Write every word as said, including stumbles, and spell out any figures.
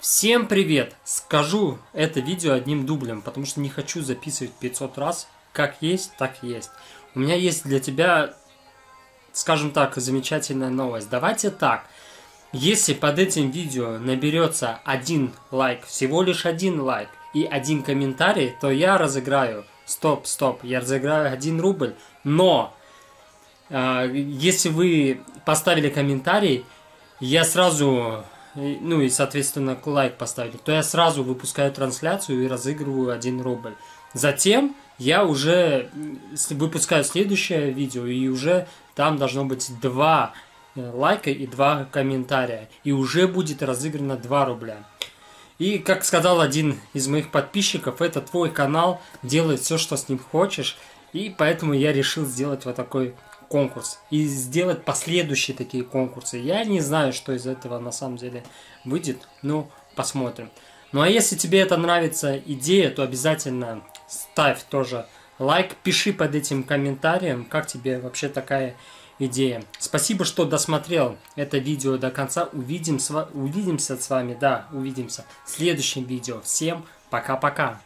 Всем привет! Скажу это видео одним дублем, потому что не хочу записывать пятьсот раз. Как есть, так есть. У меня есть для тебя, скажем так, замечательная новость. Давайте так. Если под этим видео наберется один лайк, всего лишь один лайк и один комментарий, то я разыграю. Стоп, стоп, я разыграю один рубль. Но э, если вы поставили комментарий, я сразу... ну и, соответственно, лайк поставили, то я сразу выпускаю трансляцию и разыгрываю один рубль. Затем я уже выпускаю следующее видео, и уже там должно быть два лайка и два комментария. И уже будет разыграно два рубля. И, как сказал один из моих подписчиков, это твой канал, делай все, что с ним хочешь. И поэтому я решил сделать вот такой конкурс и сделать последующие такие конкурсы. Я не знаю, что из этого на самом деле выйдет, но посмотрим. Ну а если тебе это нравится идея, то обязательно ставь тоже лайк, пиши под этим комментарием, как тебе вообще такая идея. Спасибо, что досмотрел это видео до конца. Увидим, увидимся с вами, да, увидимся в следующем видео. Всем пока-пока.